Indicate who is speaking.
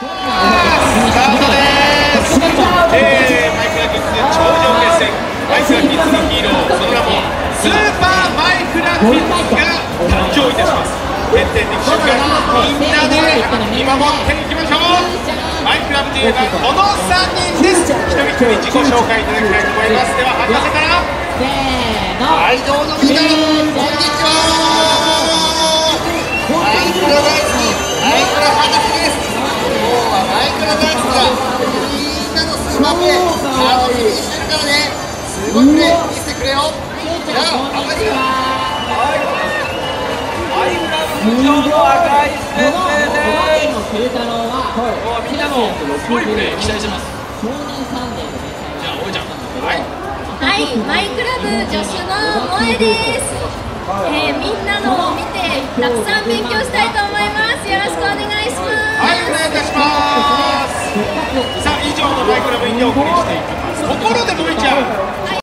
Speaker 1: スタートです。マイクラキッズ頂上決戦、マイクラキッズのヒーロー、その名もスーパーマイクラキッズが誕生いたします。決定的瞬間、みんなで見守っていきましょう。マイクラブといえばこの3人です。一人一人自己紹介いただきたいと思います。では博士から。
Speaker 2: はい、どうもみんな、こんにちは。マイクラ大好き、マイクラ博士です。今日はマイクラ大好きがみんなのスーパープレイ楽しみにしてるからね。すごいプレイ見せてくれよ。じゃあ、頑張ってください。
Speaker 3: マイクラ部長の赤井先生です。みんなのすごいプレー期待してます。じゃあ、おいちゃん。
Speaker 4: はい、マイクラ部助手の萌えです。みんなのを見てたくさん勉強したいと思います。よろしくお願いします。
Speaker 1: はい、お願いいたします。さあ、以上のマイクラ部員でお送りしていきます。ところで